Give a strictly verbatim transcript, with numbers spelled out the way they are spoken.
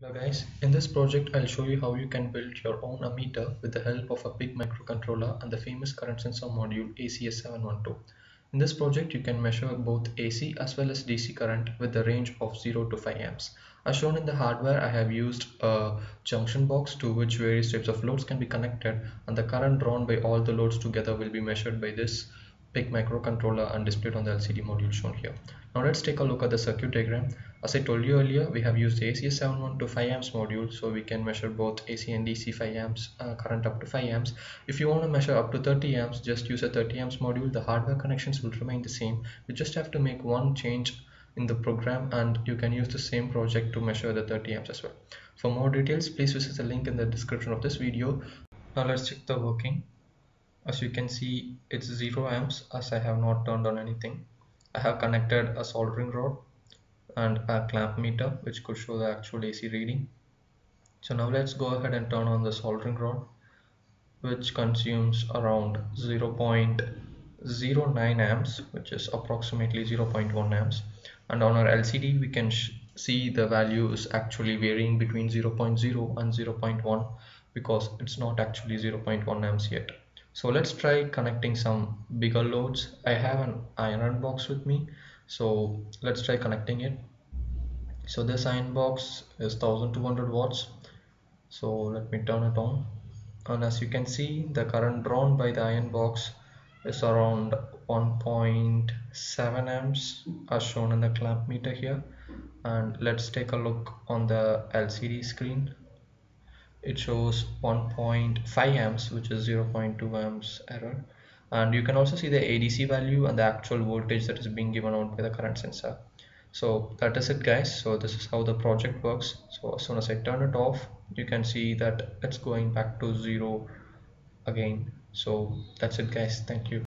Hello guys, in this project I'll show you how you can build your own ammeter with the help of a PIC microcontroller and the famous current sensor module A C S seven one two. In this project you can measure both A C as well as D C current with the range of zero to five amps. As shown in the hardware, I have used a junction box to which various types of loads can be connected, and the current drawn by all the loads together will be measured by this PIC microcontroller and displayed on the L C D module shown here. Now let's take a look at the circuit diagram. As I told you earlier, we have used the A C S seven one two five amps module, so we can measure both A C and D C five amps, uh, current up to five amps. If you want to measure up to thirty amps, just use a thirty amps module. The hardware connections will remain the same. You just have to make one change in the program and you can use the same project to measure the thirty amps as well. For more details, please visit the link in the description of this video. Now let's check the working. As you can see, it's zero amps as I have not turned on anything. I have connected a soldering rod and a clamp meter which could show the actual A C reading. So now let's go ahead and turn on the soldering rod, which consumes around zero point zero nine amps, which is approximately zero point one amps, and on our L C D we can see the value is actually varying between zero point zero and zero point one because it's not actually zero point one amps yet. So let's try connecting some bigger loads. I have an iron box with me, so let's try connecting it. So this iron box is one thousand two hundred watts, so let me turn it on, and as you can see, the current drawn by the iron box is around one point seven amps as shown in the clamp meter here. And let's take a look on the L C D screen. It shows one point five amps, which is zero point two amps error, and you can also see the A D C value and the actual voltage that is being given out by the current sensor. So that is it guys. So this is how the project works. So as soon as I turn it off, you can see that it's going back to zero again. So that's it guys, thank you.